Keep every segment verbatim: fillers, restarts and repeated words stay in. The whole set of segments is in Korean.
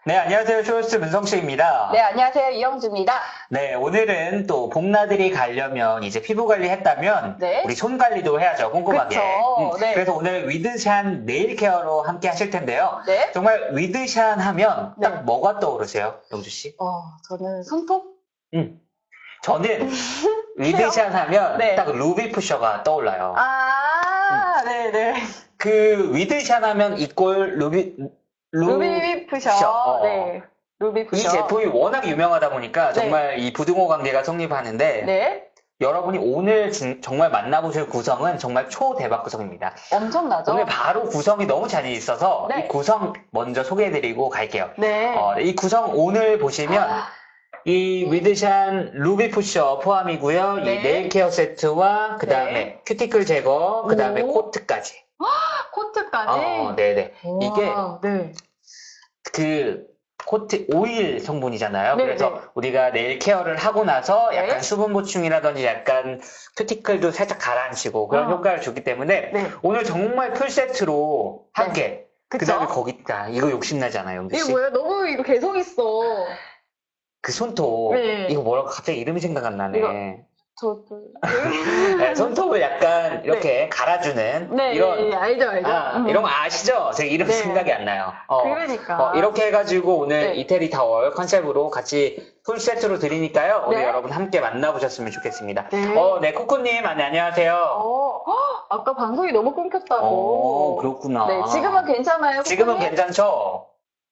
네, 안녕하세요. 쇼호스트 문성식입니다. 네, 안녕하세요. 이영주입니다. 네, 오늘은 또 봄나들이 가려면 이제 피부 관리 했다면 네. 우리 손 관리도 해야죠. 꼼꼼하게. 그쵸. 음, 네. 그래서 오늘 위드샨 네일 케어로 함께 하실 텐데요. 네. 정말 위드샨 하면 딱 네. 뭐가 떠오르세요, 영주 씨? 어, 저는 손톱? 음. 저는 위드샨 하면 네. 딱 루비 푸셔가 떠올라요. 아, 음. 네네. 그 위드샨 하면 이꼴 루비 루- 루비 푸셔. 푸셔. 어. 네. 루비 이 푸셔. 제품이 워낙 유명하다 보니까 네. 정말 이 부등호 관계가 성립하는데 네. 여러분이 오늘 진- 정말 만나보실 구성은 정말 초대박 구성입니다. 엄청나죠? 오늘 바로 구성이 너무 잘 있어서 네. 이 구성 먼저 소개해드리고 갈게요. 네. 어, 이 구성 오늘 보시면 이 위드샨 루비 푸셔 포함이고요. 네. 이 네일 케어 세트와 그 다음에 네. 큐티클 제거, 그 다음에 오. 코트까지. 코트까지? 어, 네네. 이게 우와, 네. 그 코트 오일 성분이잖아요. 네, 그래서 네. 우리가 네일 케어를 하고 나서 네. 약간 수분 보충이라든지 약간 큐티클도 살짝 가라앉히고 그런 어. 효과를 주기 때문에 네. 오늘 정말 풀 세트로 한 네. 개. 그 그쵸? 다음에 거기다 이거 욕심나지 않아요, 영주 이게 씨? 뭐예요? 너무 이거 개성 있어. 그 손톱. 네. 이거 뭐라고 갑자기 이름이 생각 안 나네. 이거- 저, 저. 네, 손톱을 약간 이렇게 갈아주는 네, 이런 예, 예, 알죠, 알죠. 아, 음. 이런 거 아시죠? 제가 이름 네. 생각이 안 나요. 어. 그러니까. 어, 이렇게 해가지고 오늘 네. 이태리 타월 컨셉으로 같이 풀 세트로 드리니까요. 오늘 네. 여러분 함께 만나보셨으면 좋겠습니다. 네. 어, 네, 코코님, 아, 네, 안녕하세요. 어, 헉, 아까 방송이 너무 끊겼다고. 어, 그렇구나. 네, 지금은 괜찮아요? 지금은 코코님? 괜찮죠?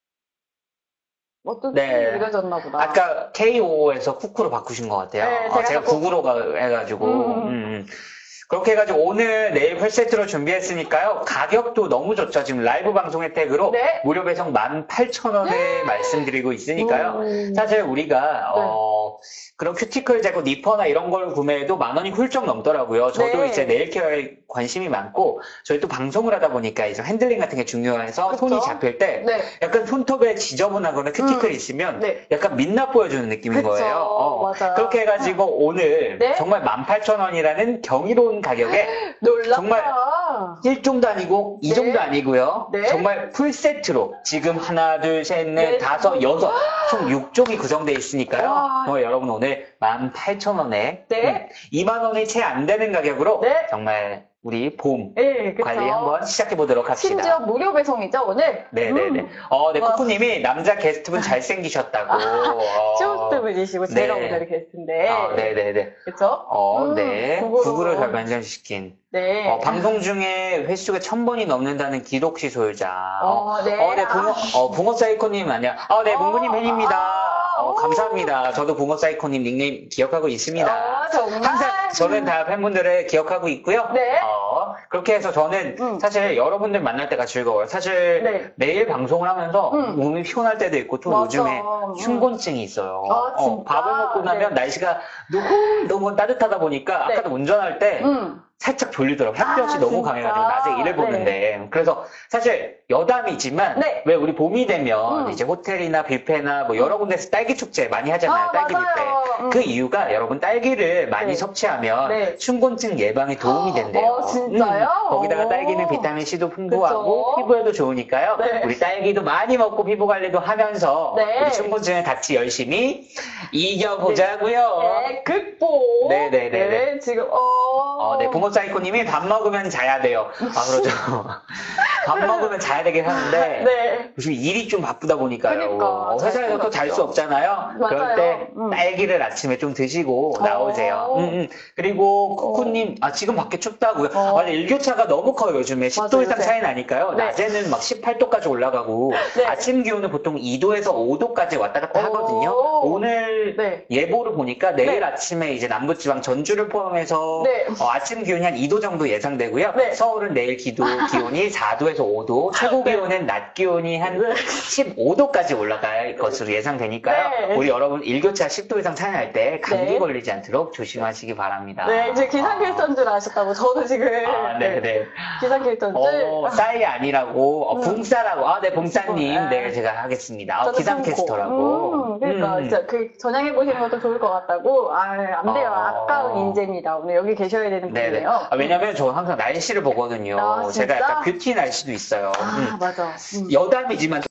어떤 네. 네. 이래졌나 보다. 아까 케이오에서 쿠쿠로 바꾸신 것 같아요. 네, 어, 제가 제가 자꾸- 구구로 가- 해가지고. 음. 음, 음. 그렇게 해가지고 오늘 네일 풀 세트로 준비했으니까요. 가격도 너무 좋죠. 지금 라이브 방송 혜택으로 네. 무료 배송 만 팔천 원에 말씀드리고 있으니까요. 음. 사실 우리가 네. 어, 그런 큐티클 제거 니퍼나 이런 걸 구매해도 만 원이 훌쩍 넘더라고요. 저도 네. 이제 네일 케어에 관심이 많고 저희 또 방송을 하다 보니까 이제 핸들링 같은 게 중요해서 그쵸? 손이 잡힐 때 네. 약간 손톱에 지저분하거나 큐티클이 음. 있으면 네. 약간 민낯 보여주는 느낌인 그쵸. 거예요. 어, 맞아요. 그렇게 해가지고 오늘 네. 정말 만 팔천 원이라는 경이로운 가격에 놀랍다. 정말 일 종도 아니고 이 네. 종도 아니고요. 네. 정말 풀 세트로 지금 하나, 둘, 셋, 넷, 네. 다섯, 여섯 총 육 종이 구성되어 있으니까요. 와. 정말 여러분 오늘 만 팔천 원에 네. 이만 원이 채 안 되는 가격으로 네. 정말 우리 봄 네, 그쵸. 관리 한번 시작해 보도록 합시다. 심지어 무료 배송이죠, 오늘? 네네네. 음. 어, 네, 와. 코코님이 남자 게스트분 잘생기셨다고. 어. 쇼호스트 분이시고, 제가 네. 오늘 게스트인데. 아, 네네네. 그쵸? 어, 음, 네. 구구로. 구구를 잘 변전시킨. 네. 어, 방송 중에 횟수가 천 번이 넘는다는 기록시 소유자. 어, 네. 어, 네, 붕어, 어, 붕어 사이코님 아니야. 아, 네, 어, 뭉구님 팬입니다. 아, 어, 오. 감사합니다. 저도 붕어 사이코님 닉네임 기억하고 있습니다. 어, 정말? 항상 저는 다 팬분들을 기억하고 있고요. 네. 어, 그렇게 해서 저는 음. 사실 여러분들 만날 때가 즐거워요. 사실 네. 매일 방송을 하면서 음. 몸이 피곤할 때도 있고 또 맞아. 요즘에 음. 흉곤증이 있어요. 아, 진짜? 밥을 먹고 나면 네. 날씨가 너무 너무 따뜻하다 보니까 네. 아까도 운전할 때 음. 살짝 졸리더라고요. 햇볕이 아, 너무 진짜? 강해가지고 낮에 일을 네. 보는데 그래서 사실 여담이지만 네. 왜 우리 봄이 되면 음. 이제 호텔이나 뷔페나 뭐 여러 군데서 딸기 축제 많이 하잖아요. 아, 딸기 맞아요. 뷔페. 음. 그 이유가 여러분 딸기를 많이 네. 섭취하면 네. 흉곤증 예방에 도움이 된대요. 어, 진짜요? 음, 거기다가 오. 딸기는 비타민 C도 풍부하고 그쵸? 피부에도 좋으니까요. 네. 우리 딸기도 많이 먹고 피부 관리도 하면서 네. 우리 흉곤증을 같이 열심히 이겨보자고요. 네, 극복. 네, 네, 네, 네, 지금, 어. 어, 네, 부모 사이코님이 밥 먹으면 자야 돼요. 아, 그러죠. 밥 먹으면 자야 되긴 하는데, 네. 요즘 일이 좀 바쁘다 보니까요. 그러니까, 어, 잘 회사에서 또 잘 수 수가 없잖아요. 맞아요. 그럴 때 음. 딸기를 아침에 좀 드시고 나오세요. 어. 음, 음. 그리고 코코님, 아, 지금 밖에 춥다고요. 어. 아, 네, 일교차가 너무 커요, 요즘에. 십 도 맞아요, 이상 요새. 차이 나니까요. 네. 낮에는 막 십팔 도까지 올라가고, 네. 아침 기온은 보통 이 도에서 오 도까지 왔다 갔다 오. 하거든요. 오늘 네. 예보를 보니까 내일 네. 아침에 이제 남부지방 전주를 포함해서 네. 어, 아침 기온이 한 이 도 정도 예상되고요. 네. 서울은 내일 기도, 기온이 사 도에서 오 도, 최고 기온은 낮 기온이 한 네. 십오 도까지 올라갈 것으로 예상되니까요. 네. 우리 여러분 일교차 십 도 이상 차이 날 때 감기 네. 걸리지 않도록 조심하시기 바랍니다. 네, 이제 기상캐스터인 줄 아셨다고. 저도 지금. 아, 네, 네. 기상캐스터인 줄. 어, 싸이 아니라고, 어, 음. 붕싸라고. 아, 네, 봉싸님. 음. 네, 제가 하겠습니다. 어, 저도 기상캐스터라고. 음, 그러니까, 음. 진짜 그 전향해보시는 것도 좋을 것 같다고. 아, 안 돼요. 어. 아까운 인재입니다. 오늘 여기 계셔야 되는 네네. 분이에요. 아, 왜냐면 저 항상 날씨를 보거든요. 아, 제가 진짜? 약간 뷰티 날씨도 있어요. 아, 음. 맞아. 음. 여담이지만